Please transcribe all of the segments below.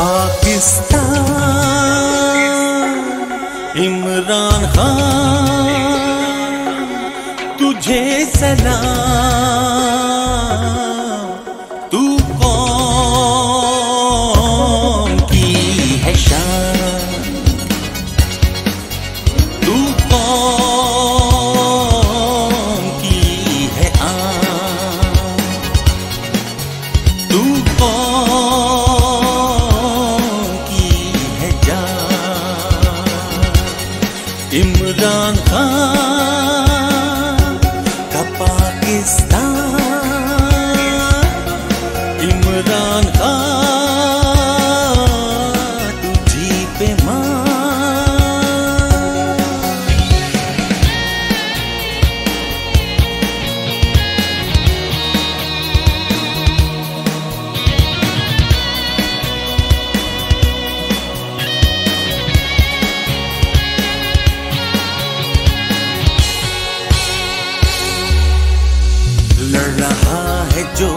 पाकिस्तान, इमरान खान तुझे सलाम। तू कौम की है शान, तू कौम की है आन, तू इमरान खान का पाकिस्तान, इमरान खान तुझी पे रहा है जो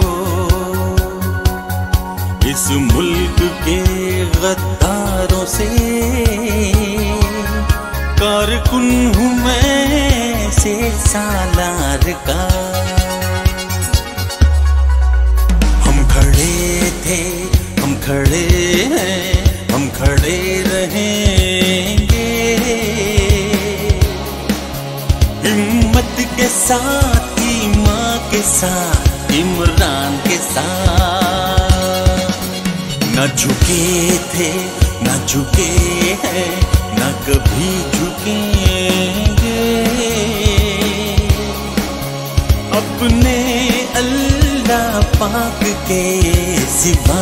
इस मुल्क के गद्दारों से। कारकुन हूँ मैं से सालार का। हम खड़े थे, हम खड़े हैं, हम खड़े रहेंगे हिम्मत के साथ, के साथ, इमरान के साथ। न झुके थे, न झुके हैं, न कभी झुकेंगे अपने अल्लाह पाक के सिवा।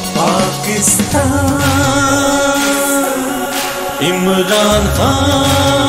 पाकिस्तान, इमरान खान